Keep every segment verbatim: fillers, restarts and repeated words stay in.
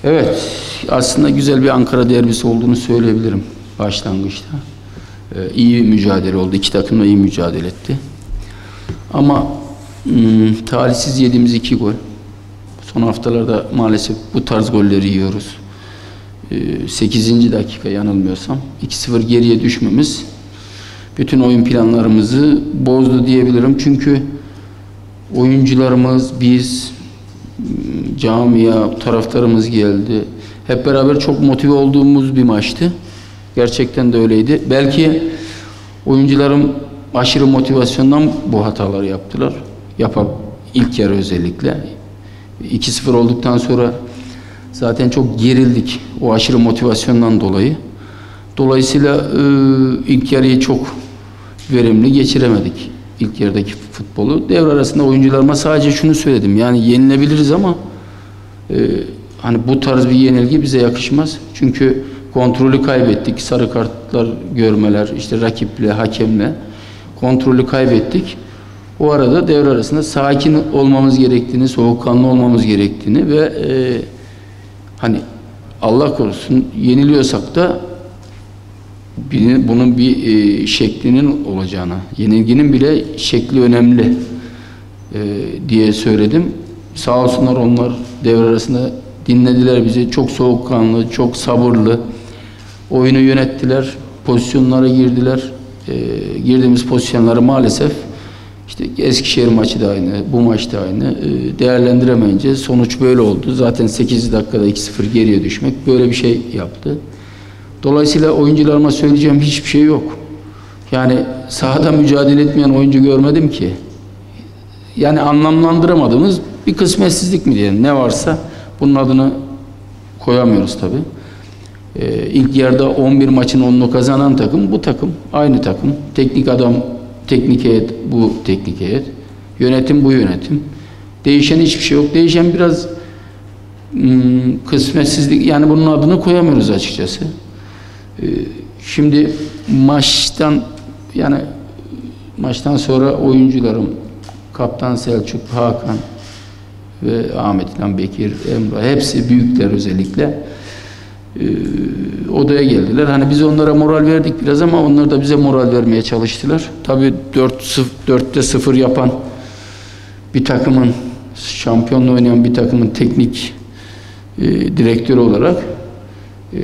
Evet, aslında güzel bir Ankara derbisi olduğunu söyleyebilirim başlangıçta. Ee, iyi mücadele oldu. İki takım da iyi mücadele etti. Ama ım, talihsiz yediğimiz iki gol. Son haftalarda maalesef bu tarz golleri yiyoruz. Ee, sekizinci dakika yanılmıyorsam iki sıfır geriye düşmemiz bütün oyun planlarımızı bozdu diyebilirim. Çünkü oyuncularımız, biz, camia, taraftarımız geldi. Hep beraber çok motive olduğumuz bir maçtı. Gerçekten de öyleydi. Belki oyuncularım aşırı motivasyondan bu hataları yaptılar. Yapar ilk yarı özellikle. iki sıfır olduktan sonra zaten çok gerildik o aşırı motivasyondan dolayı. Dolayısıyla e, ilk yarıyı çok verimli geçiremedik. İlk yarıdaki futbolu. Devre arasında oyuncularıma sadece şunu söyledim. Yani yenilebiliriz ama e, hani bu tarz bir yenilgi bize yakışmaz. Çünkü kontrolü kaybettik. Sarı kartlar görmeler, işte rakiple, hakemle kontrolü kaybettik. O arada devre arasında sakin olmamız gerektiğini, soğukkanlı olmamız gerektiğini ve e, hani Allah korusun yeniliyorsak da bir, bunun bir e, şeklinin olacağını, yenilginin bile şekli önemli e, diye söyledim. Sağ olsunlar, onlar devre arasında dinlediler bizi. Çok soğukkanlı, çok sabırlı oyunu yönettiler, pozisyonlara girdiler. E, girdiğimiz pozisyonları maalesef işte Eskişehir maçı da aynı, bu maç da aynı. E, değerlendiremeyince sonuç böyle oldu. Zaten sekiz dakikada iki sıfır geriye düşmek böyle bir şey yaptı. Dolayısıyla oyuncularıma söyleyeceğim hiçbir şey yok. Yani sahada mücadele etmeyen oyuncu görmedim ki. Yani anlamlandıramadığımız bir kısmetsizlik mi diyelim, ne varsa bunun adını koyamıyoruz tabii. Ee, ilk yarıda on bir maçın onunu kazanan takım bu takım. Aynı takım. Teknik adam, teknik heyet bu teknik heyet. Yönetim bu yönetim. Değişen hiçbir şey yok. Değişen biraz hmm, kısmetsizlik. Yani bunun adını koyamıyoruz açıkçası. Ee, şimdi maçtan yani maçtan sonra oyuncularım Kaptan Selçuk, Hakan ve Ahmet İlhan, Bekir, Emrah hepsi büyükler özellikle e, odaya geldiler. Hani biz onlara moral verdik biraz ama onlar da bize moral vermeye çalıştılar. Tabii dörtte sıfır yapan bir takımın, şampiyonla oynayan bir takımın teknik e, direktörü olarak e,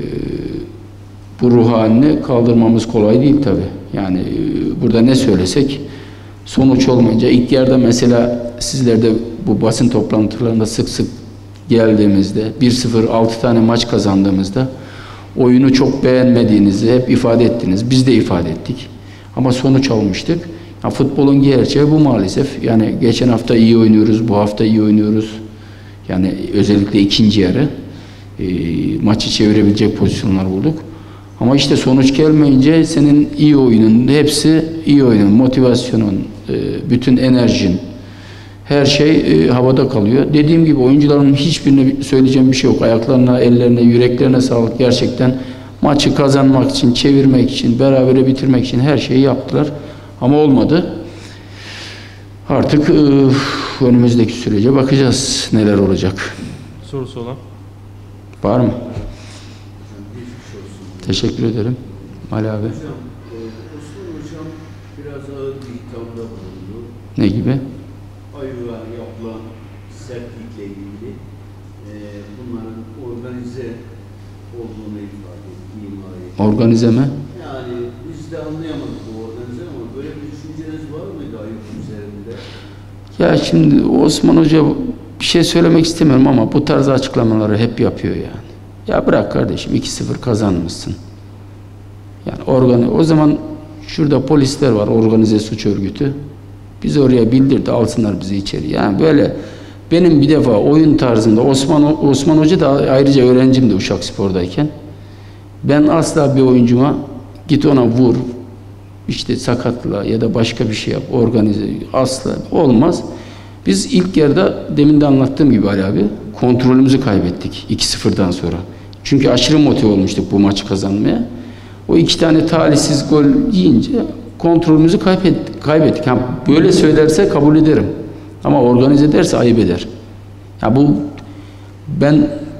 bu ruh halini kaldırmamız kolay değil tabii. Yani e, burada ne söylesek sonuç olmayınca, ilk yarıda mesela sizler de bu basın toplantılarında sık sık geldiğimizde bir sıfır altı tane maç kazandığımızda oyunu çok beğenmediğinizi hep ifade ettiniz. Biz de ifade ettik. Ama sonuç almıştık. Ya futbolun gerçeği bu maalesef. Yani geçen hafta iyi oynuyoruz, bu hafta iyi oynuyoruz. Yani özellikle ikinci yarı e, maçı çevirebilecek pozisyonlar bulduk. Ama işte sonuç gelmeyince senin iyi oyunun, hepsi iyi oyunun, motivasyonun, bütün enerjin, her şey havada kalıyor. Dediğim gibi oyuncuların hiçbirine söyleyeceğim bir şey yok. Ayaklarına, ellerine, yüreklerine sağlık. Gerçekten maçı kazanmak için, çevirmek için, berabere bitirmek için her şeyi yaptılar. Ama olmadı. Artık önümüzdeki sürece bakacağız neler olacak. Sorusu olan? Var mı? Teşekkür ederim. Ali abi. Hocam, e, Osman Hocam biraz ağır bir ithamda bulundu. Ne gibi? Ayuğa yapılan sertlikle ilgili e, bunların organize olduğunu ifade etti. Organize mi? Yani biz de anlayamadık bu organize ama böyle bir düşünceniz var mıydı Ayup üzerinde? Ya şimdi Osman Hoca bir şey söylemek istemiyorum ama bu tarz açıklamaları hep yapıyor yani. Ya bırak kardeşim, iki sıfır kazanmışsın. Yani organize, o zaman şurada polisler var, organize suç örgütü. Biz oraya bildirdi, alsınlar bizi içeri. Yani böyle benim bir defa oyun tarzında Osman Osman Hoca da ayrıca öğrencimdi Uşakspor'dayken. Ben asla bir oyuncuma git ona vur, işte sakatla ya da başka bir şey yap, organize, asla olmaz. Biz ilk yarıda demin de anlattığım gibi Ali abi kontrolümüzü kaybettik iki sıfırdan sonra. Çünkü aşırı motive olmuştuk bu maçı kazanmaya. O iki tane talihsiz gol yiyince kontrolümüzü kaybettik. kaybettik. Ha, böyle söylerse kabul ederim. Ama organize ederse ayıp eder. Ya bu ben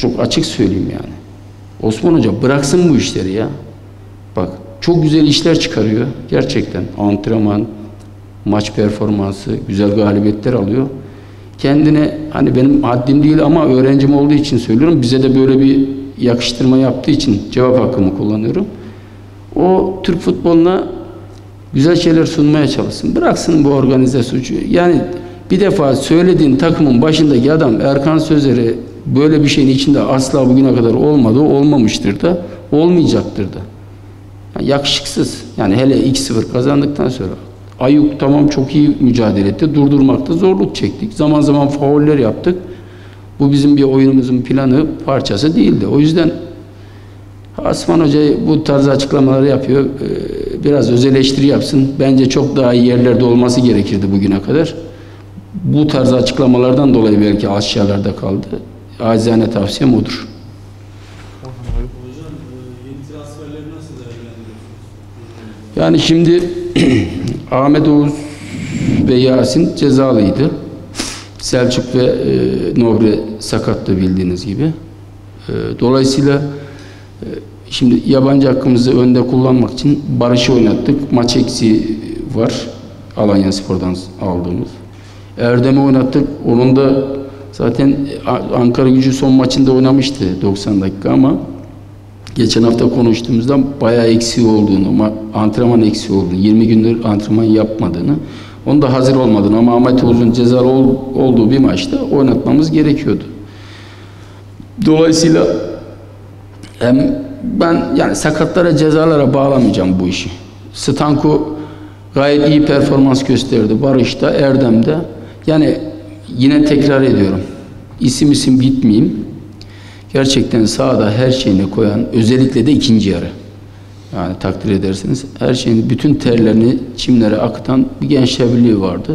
çok açık söyleyeyim yani. Osman Hoca bıraksın bu işleri ya. Bak çok güzel işler çıkarıyor. Gerçekten antrenman, maç performansı, güzel galibiyetler alıyor. Kendine hani benim haddim değil ama öğrencim olduğu için söylüyorum. Bize de böyle bir yakıştırma yaptığı için cevap hakkımı kullanıyorum. O Türk futboluna güzel şeyler sunmaya çalışsın. Bıraksın bu organize suçu. Yani bir defa söylediğin takımın başındaki adam Erkan Sözer'e böyle bir şeyin içinde asla bugüne kadar olmadı, olmamıştır da, olmayacaktır da. Yani yakışıksız. Yani hele iki sıfır kazandıktan sonra Ayuk tamam çok iyi mücadele etti. Durdurmakta zorluk çektik. Zaman zaman fauller yaptık. Bu bizim bir oyunumuzun planı parçası değildi. O yüzden Osman Hoca bu tarz açıklamaları yapıyor. Biraz öz eleştiri yapsın. Bence çok daha iyi yerlerde olması gerekirdi bugüne kadar. Bu tarz açıklamalardan dolayı belki aşağılarda kaldı. Acizane tavsiyem odur. Hocam yeni transferleri nasıl değerlendiriyorsunuz? Yani şimdi Ahmet Oğuz ve Yasin cezalıydı. Selçuk ve e, Nobre sakattı bildiğiniz gibi. E, dolayısıyla e, şimdi yabancı hakkımızı önde kullanmak için Barış'ı oynattık. Maç eksiği var. Alanyaspor'dan aldığımız. Erdem'i oynattık. Onun da zaten Ankara Gücü son maçında oynamıştı doksan dakika ama geçen hafta konuştuğumuzda bayağı eksiği olduğunu, antrenman eksiği olduğunu, yirmi gündür antrenman yapmadığını, onun da hazır olmadığını ama Ahmet Oğuz'un cezalı ol, olduğu bir maçta oynatmamız gerekiyordu. Dolayısıyla hem ben yani sakatlara, cezalara bağlamayacağım bu işi. Stanko gayet iyi performans gösterdi. Barış da, Erdem de. Yani yine tekrar ediyorum. İsim isim gitmeyeyim. Gerçekten sahada her şeyini koyan, özellikle de ikinci yarı. Yani takdir edersiniz. Her şeyini, bütün terlerini çimlere akıtan bir Gençler Birliği vardı.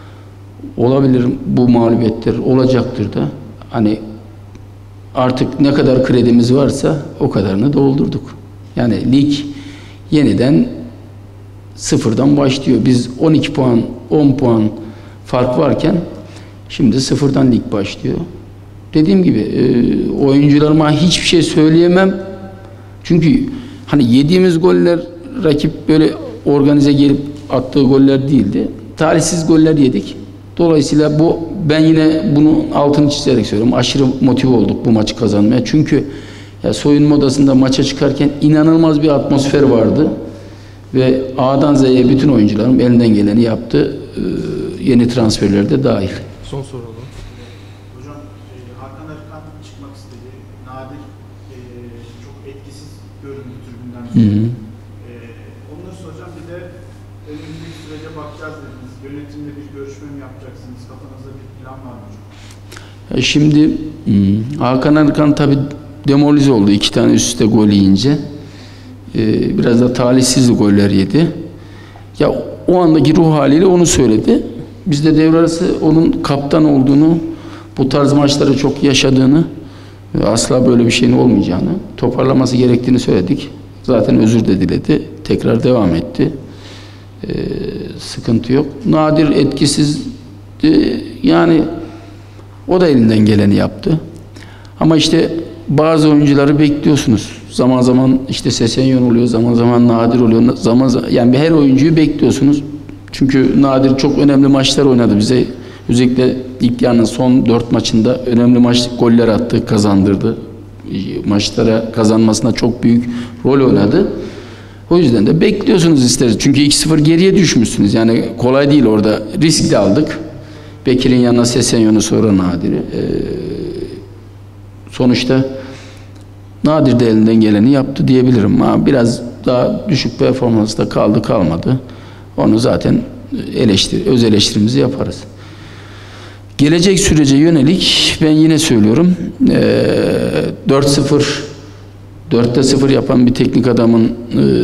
Olabilir bu mağlubiyetler, olacaktır da. Hani artık ne kadar kredimiz varsa o kadarını doldurduk. Yani lig yeniden sıfırdan başlıyor. Biz on iki puan, on puan fark varken şimdi sıfırdan lig başlıyor. Dediğim gibi e, oyuncularıma hiçbir şey söyleyemem. Çünkü hani yediğimiz goller rakip böyle organize gelip attığı goller değildi. Talihsiz goller yedik. Dolayısıyla bu, ben yine bunu altını çizerek söylüyorum. Aşırı motive olduk bu maçı kazanmaya. Çünkü ya soyunma odasında maça çıkarken inanılmaz bir atmosfer vardı. Ve A'dan Z'ye bütün oyuncularım elinden geleni yaptı. Ee, yeni transferler de dahil. Son soru alalım. Hocam e, Hakan Arıkan çıkmak istedi. Nadir e, çok etkisiz göründü tribünden sonra. Hı hı. E, onları soracağım. Bir de önümüzdeki sürece bakacağız dediniz. Yönetimle bir görüşme mi yapacaksınız? Kafanızda bir plan var mı hocam? E şimdi hmm, Hakan Arıkan tabi demolize oldu. İki tane üst üste gol yiyince. Ee, biraz da talihsiz goller yedi. Ya o andaki ruh haliyle onu söyledi. Biz de devre arası onun kaptan olduğunu, bu tarz maçları çok yaşadığını, asla böyle bir şeyin olmayacağını, toparlaması gerektiğini söyledik. Zaten özür de diledi. Tekrar devam etti. Ee, sıkıntı yok. Nadir etkisizdi. Yani o da elinden geleni yaptı. Ama işte bazı oyuncuları bekliyorsunuz. Zaman zaman işte Sesenyon oluyor, zaman zaman Nadir oluyor. Zaman zaman yani her oyuncuyu bekliyorsunuz. Çünkü Nadir çok önemli maçlar oynadı bize. Özellikle ilk yarının son dört maçında önemli maç goller attı, kazandırdı. Maçlara kazanmasına çok büyük rol oynadı. O yüzden de bekliyorsunuz isteriz. Çünkü iki sıfır geriye düşmüşsünüz. Yani kolay değil orada. Risk de aldık. Bekir'in yanına Sesenyon'u, sonra Nadir'i. Ee, sonuçta Nadir de elinden geleni yaptı diyebilirim. Ama biraz daha düşük performansta kaldı kalmadı. Onu zaten eleştir, öz eleştirimizi yaparız. Gelecek sürece yönelik ben yine söylüyorum, e, dört sıfır dörtte sıfır yapan bir teknik adamın e,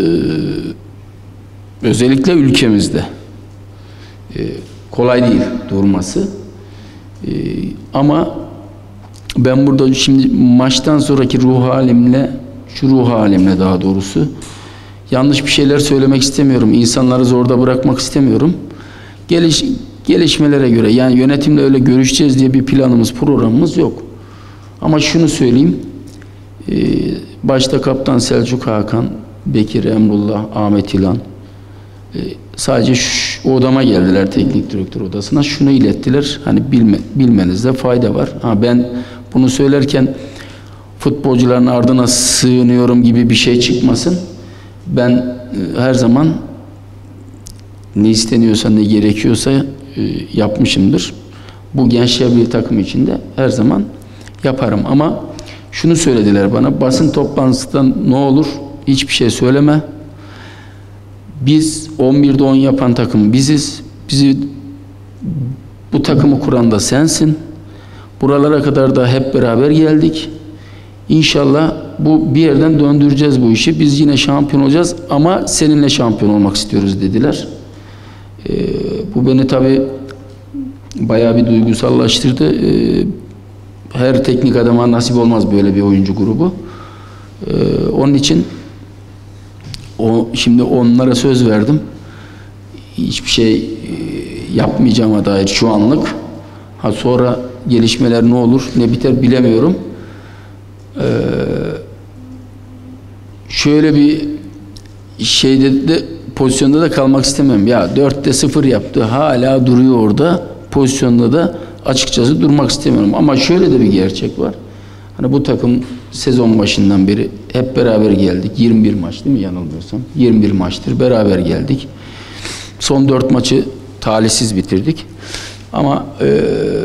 özellikle ülkemizde e, kolay değil durması. E, ama ben burada şimdi maçtan sonraki ruh halimle, şu ruh halimle daha doğrusu yanlış bir şeyler söylemek istemiyorum. İnsanları zorda bırakmak istemiyorum. Geliş, gelişmelere göre, yani yönetimle öyle görüşeceğiz diye bir planımız, programımız yok. Ama şunu söyleyeyim. E, başta Kaptan Selçuk Hakan, Bekir Emrullah, Ahmet İlhan e, sadece şu odama geldiler, teknik direktör odasına. Şunu ilettiler. Hani bilme, bilmenizde fayda var. Ha, ben bunu söylerken futbolcuların ardına sığınıyorum gibi bir şey çıkmasın. Ben e, her zaman ne isteniyorsa, ne gerekiyorsa e, yapmışımdır. Bu Gençler Birliği takımı içinde her zaman yaparım. Ama şunu söylediler bana, basın toplantısından ne olur hiçbir şey söyleme. Biz on birde on yapan takım biziz. Bizi bu takımı kuran da sensin. Buralara kadar da hep beraber geldik. İnşallah bu bir yerden döndüreceğiz bu işi. Biz yine şampiyon olacağız ama seninle şampiyon olmak istiyoruz dediler. Ee, bu beni tabii bayağı bir duygusallaştırdı. Ee, her teknik adama nasip olmaz böyle bir oyuncu grubu. Ee, onun için o şimdi onlara söz verdim. Hiçbir şey e, yapmayacağıma dair şu anlık. Ha sonra gelişmeler ne olur, ne biter bilemiyorum. Ee, şöyle bir şeyde de pozisyonda da kalmak istemem. Ya dörtte sıfır yaptı. Hala duruyor orada. Pozisyonda da açıkçası durmak istemiyorum. Ama şöyle de bir gerçek var. Hani bu takım sezon başından beri hep beraber geldik. yirmi bir maç değil mi yanılmıyorsam? yirmi bir maçtır beraber geldik. Son dört maçı talihsiz bitirdik. Ama eee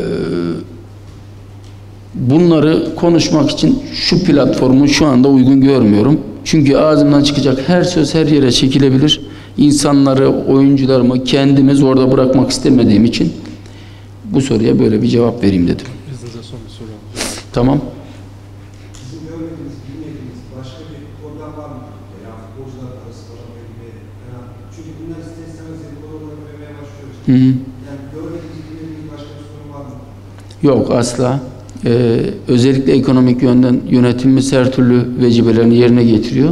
bunları konuşmak için şu platformu şu anda uygun görmüyorum. Çünkü ağzımdan çıkacak her söz her yere çekilebilir. İnsanları, oyuncularımı kendimiz orada bırakmak istemediğim için bu soruya böyle bir cevap vereyim dedim. İzninizle son bir soru alacağım. Tamam. Bizim görmediğimiz, bilmediğimiz başka bir program var mı? Ya futbolcular arasında gibi. Yani çünkü bunlar ister istemez dedikoduları görmeye başlıyoruz. Hı hı. Yani görmediğimiz, bilmediğimiz başka bir sorun var mı? Yok asla. Ee, özellikle ekonomik yönden yönetimimiz her türlü vecibelerini yerine getiriyor.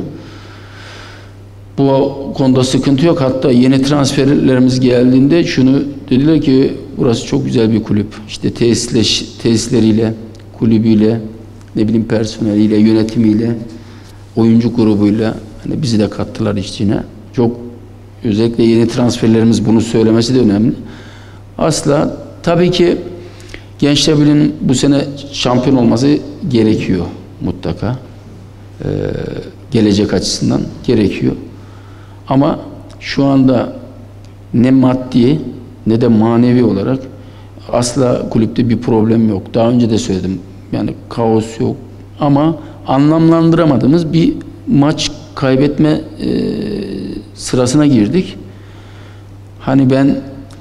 Bu konuda sıkıntı yok. Hatta yeni transferlerimiz geldiğinde şunu dediler ki burası çok güzel bir kulüp. İşte tesisleş, tesisleriyle, kulübüyle, ne bileyim personeliyle, yönetimiyle, oyuncu grubuyla hani bizi de kattılar içine. Çok özellikle yeni transferlerimiz bunu söylemesi de önemli. Asla tabii ki Gençler Birliği'nin bu sene şampiyon olması gerekiyor mutlaka. Ee, gelecek açısından gerekiyor. Ama şu anda ne maddi ne de manevi olarak asla kulüpte bir problem yok. Daha önce de söyledim. Yani kaos yok. Ama anlamlandıramadığımız bir maç kaybetme e, sırasına girdik. Hani ben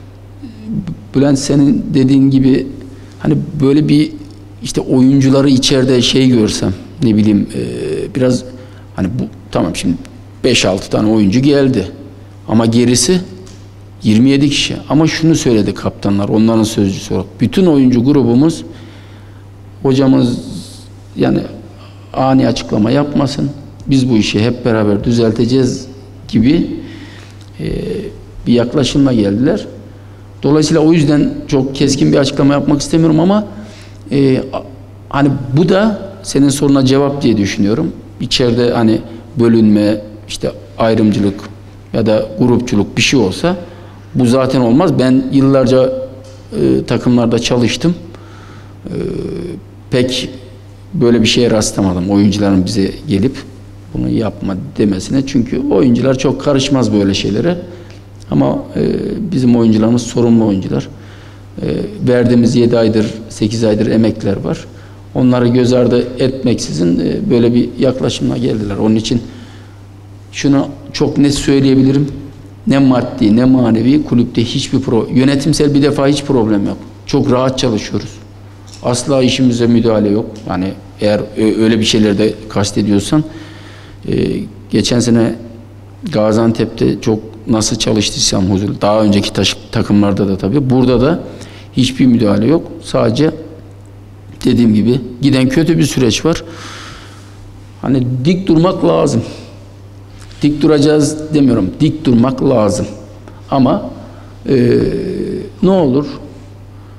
Bülent senin dediğin gibi hani böyle bir işte oyuncuları içeride şey görsem ne bileyim e, biraz hani bu tamam şimdi beş altı tane oyuncu geldi ama gerisi yirmi yedi kişi ama şunu söyledi kaptanlar onların sözcüsü olarak bütün oyuncu grubumuz hocamız yani ani açıklama yapmasın biz bu işi hep beraber düzelteceğiz gibi e, bir yaklaşımla geldiler. Dolayısıyla o yüzden çok keskin bir açıklama yapmak istemiyorum ama e, hani bu da senin soruna cevap diye düşünüyorum. İçeride hani bölünme, işte ayrımcılık ya da grupçuluk bir şey olsa bu zaten olmaz. Ben yıllarca e, takımlarda çalıştım. E, pek böyle bir şeye rastlamadım. Oyuncuların bize gelip bunu yapma demesine. Çünkü oyuncular çok karışmaz böyle şeylere. Ama e, bizim oyuncularımız sorumlu oyuncular. E, verdiğimiz yedi aydır, sekiz aydır emekler var. Onları göz ardı etmeksizin e, böyle bir yaklaşımla geldiler. Onun için şunu çok net söyleyebilirim. Ne maddi ne manevi kulüpte hiçbir pro, yönetimsel bir defa hiç problem yok. Çok rahat çalışıyoruz. Asla işimize müdahale yok. Yani eğer öyle bir şeylerde kastediyorsan e, geçen sene Gaziantep'te çok nasıl çalıştıysam huzur, daha önceki taş, takımlarda da tabii burada da hiçbir müdahale yok. Sadece dediğim gibi giden kötü bir süreç var. Hani dik durmak lazım. Dik duracağız demiyorum. Dik durmak lazım. Ama e, ne olur?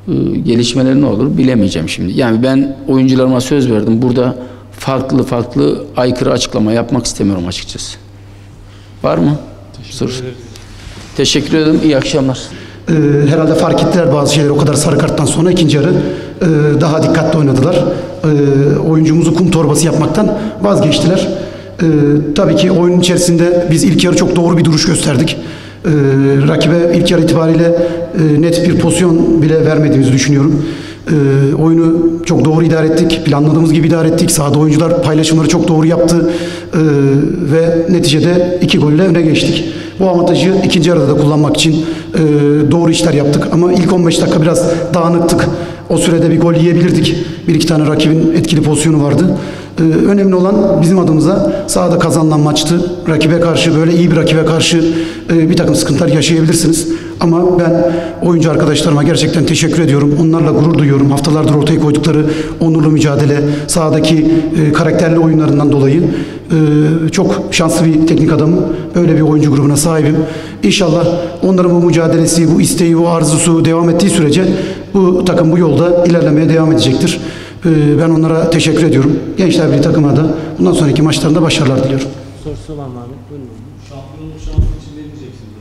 Ee, gelişmeler ne olur bilemeyeceğim şimdi. Yani ben oyuncularıma söz verdim. Burada farklı farklı aykırı açıklama yapmak istemiyorum açıkçası. Var mı? Soru. Teşekkür ederim. İyi akşamlar. Ee, herhalde fark ettiler bazı şeyleri o kadar sarı karttan sonra ikinci yarı e, daha dikkatli oynadılar. E, oyuncumuzu kum torbası yapmaktan vazgeçtiler. E, tabii ki oyunun içerisinde biz ilk yarı çok doğru bir duruş gösterdik. E, rakibe ilk yarı itibariyle e, net bir pozisyon bile vermediğimizi düşünüyorum. E, oyunu çok doğru idare ettik. Planladığımız gibi idare ettik. Sahada oyuncular paylaşımları çok doğru yaptı. E, ve neticede iki golle öne geçtik. Bu avantajı ikinci yarıda da kullanmak için e, doğru işler yaptık. Ama ilk on beş dakika biraz dağınıktık. O sürede bir gol yiyebilirdik. Bir iki tane rakibin etkili pozisyonu vardı. Ee, önemli olan bizim adımıza sahada kazanılan maçtı. Rakibe karşı, böyle iyi bir rakibe karşı e, bir takım sıkıntılar yaşayabilirsiniz. Ama ben oyuncu arkadaşlarıma gerçekten teşekkür ediyorum. Onlarla gurur duyuyorum. Haftalardır ortaya koydukları onurlu mücadele, sahadaki e, karakterli oyunlarından dolayı e, çok şanslı bir teknik adamım. Böyle bir oyuncu grubuna sahibim. İnşallah onların bu mücadelesi, bu isteği, bu arzusu devam ettiği sürece bu takım bu yolda ilerlemeye devam edecektir. Ben onlara teşekkür ediyorum. Gençler Birliği takıma da bundan sonraki maçlarında başarılar diliyorum. Sorusu var mı abi? Buyurun. Şampiyonluk şansı için ne diyeceksiniz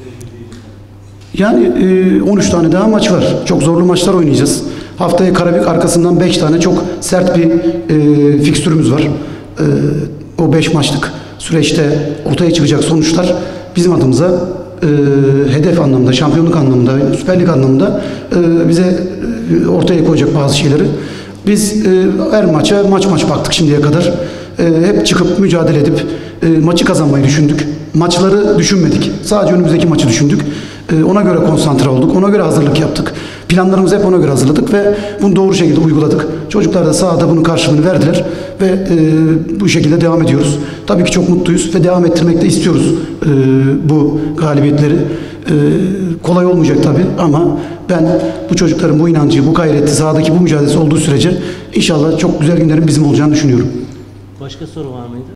hocam? Çok tehlikeli değil. Yani on üç tane daha maç var. Çok zorlu maçlar oynayacağız. Haftaya Karabük, arkasından beş tane çok sert bir e, fikstürümüz var. E, o beş maçlık süreçte ortaya çıkacak sonuçlar bizim adımıza e, hedef anlamda, şampiyonluk anlamında, Süper Lig anlamında e, bize e, ortaya koyacak bazı şeyleri. Biz e, her maça maç maç baktık şimdiye kadar. E, hep çıkıp mücadele edip e, maçı kazanmayı düşündük. Maçları düşünmedik. Sadece önümüzdeki maçı düşündük. E, ona göre konsantre olduk. Ona göre hazırlık yaptık. Planlarımızı hep ona göre hazırladık ve bunu doğru şekilde uyguladık. Çocuklar da sahada bunun karşılığını verdiler ve e, bu şekilde devam ediyoruz. Tabii ki çok mutluyuz ve devam ettirmek de istiyoruz e, bu galibiyetleri. E, kolay olmayacak tabii ama ben bu çocukların bu inancı, bu gayreti, sahadaki bu mücadelesi olduğu sürece inşallah çok güzel günlerin bizim olacağını düşünüyorum. Başka soru var mıydı?